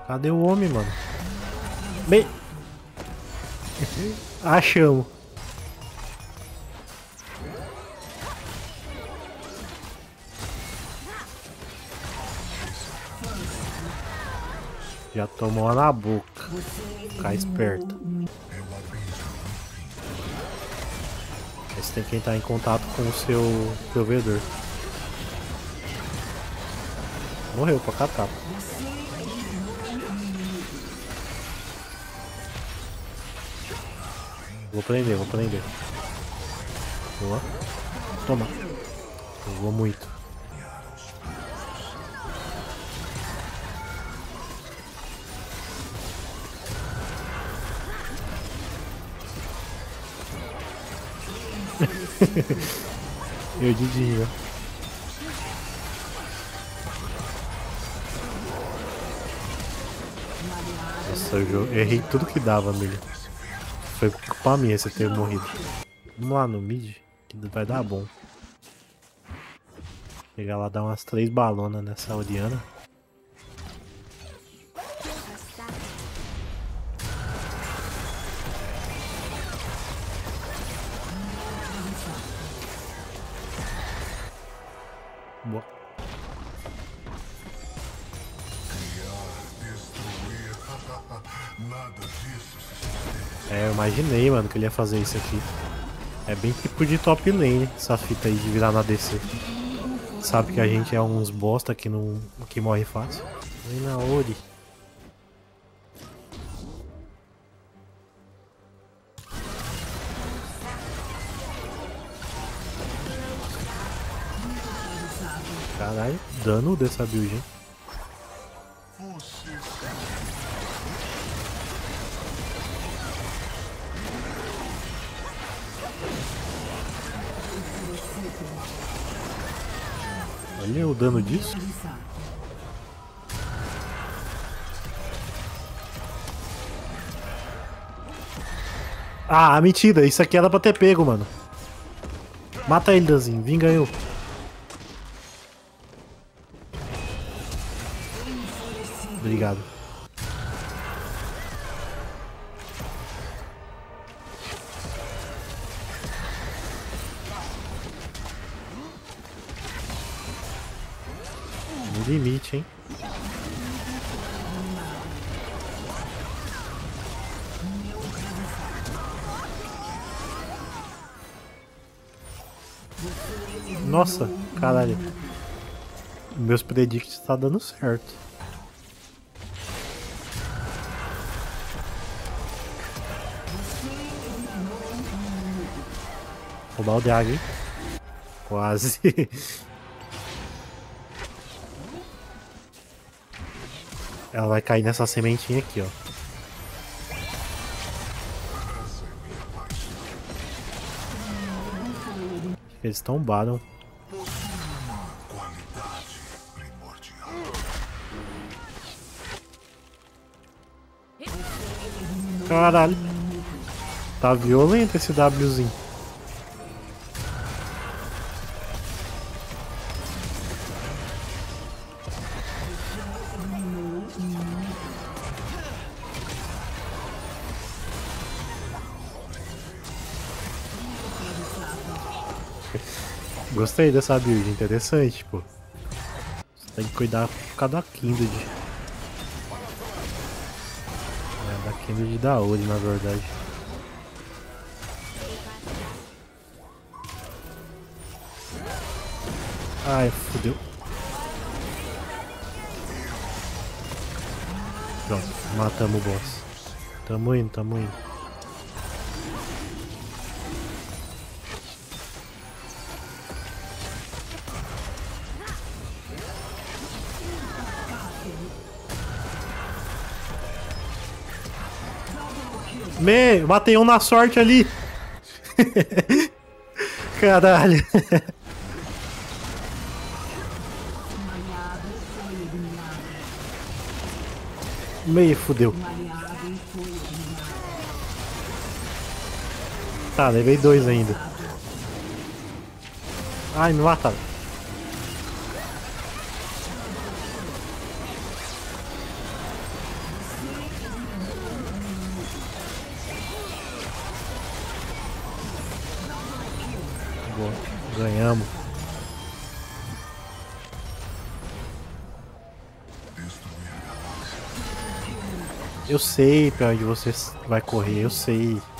Cadê o homem, mano? Bem... Achamos. Já tomou uma na boca. Ficar esperto. Você tem que entrar em contato com o seu provedor. Morreu pra catar. Vou prender, vou prender. Boa. Toma. Eu vou muito. Eu Didinho. Nossa, eu errei tudo que dava nele. Foi culpa minha você ter morrido. Vamos lá no mid, que vai dar bom. Pegar lá, dar umas 3 balonas nessa Oriana. Boa. É, eu imaginei, mano, que ele ia fazer isso aqui. É bem tipo de top lane, essa fita aí de virar na DC. Sabe que a gente é uns bosta que não que morre fácil. Vem na Ori. Caralho, dano dessa build, hein? Olha o dano disso. Ah, mentira, isso aqui era pra ter pego, mano. Mata ele, Danzinho, vinga eu. Obrigado. No limite, hein? Nossa, caralho. Meus predicts tá dando certo. Roubar o DH, hein? Quase. Ela vai cair nessa sementinha aqui, ó. Eles tombaram. Caralho. Tá violento esse Wzinho. Gostei dessa build, interessante, pô. Você tem que cuidar por causa da Kindred. É, da Kindred da Ori, na verdade. Ai, fodeu. Pronto, matamos o boss. Tamo indo, tamo indo. Matei um na sorte ali. Caralho. Fudeu. Tá, levei 2 ainda. Ai, me mataram. Boa. Ganhamos. Eu sei pra onde você vai correr, eu sei.